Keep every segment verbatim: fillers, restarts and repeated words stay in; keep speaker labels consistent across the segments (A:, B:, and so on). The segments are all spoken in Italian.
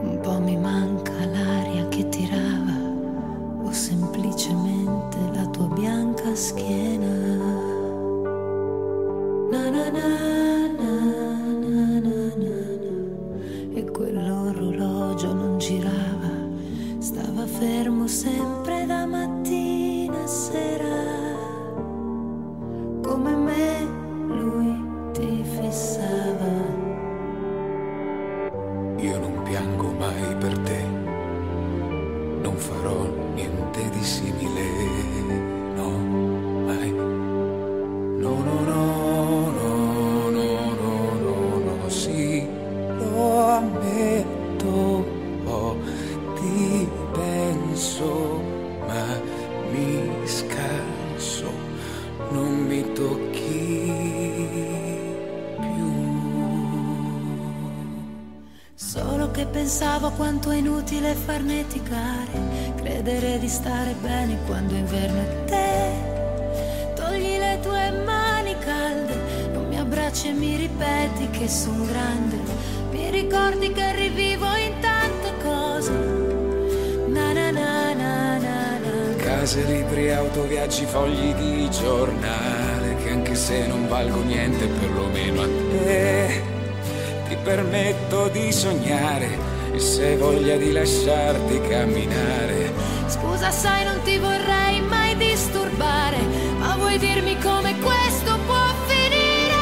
A: Un po' mi manca l'aria che tirava, o semplicemente la tua bianca schiena. Na na na na na na na. E quell'orologio non girava, stava fermo sempre da mattina a sera. Come me lui ti fissava.
B: Io non piango mai per te, non farò niente di simile, no, mai. No, no, no, no, no, no, no, no, sì, lo ammetto, oh, ti penso, ma mi scanso, non mi tocchi più.
A: Solo che pensavo quanto è inutile farneticare, credere di stare bene quando è inverno è te. Togli le tue mani calde, non mi abbracci e mi ripeti che son grande. Mi ricordi che rivivo in tante cose. Na na na na na na.
B: Case, libri, auto, viaggi, fogli di giornale, che anche se non valgo niente perlomeno a te ti permetto di sognare, e se hai voglia di lasciarti camminare.
A: Scusa, sai, non ti vorrei mai disturbare, ma vuoi dirmi come questo può finire?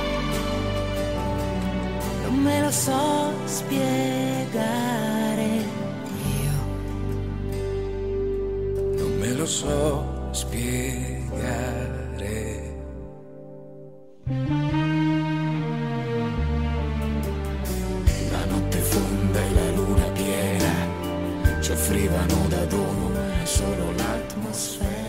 A: Non me lo so spiegare. Io
B: non me lo so spiegare. La notte fonda e la luna piena ci offrivano da dono solo l'atmosfera.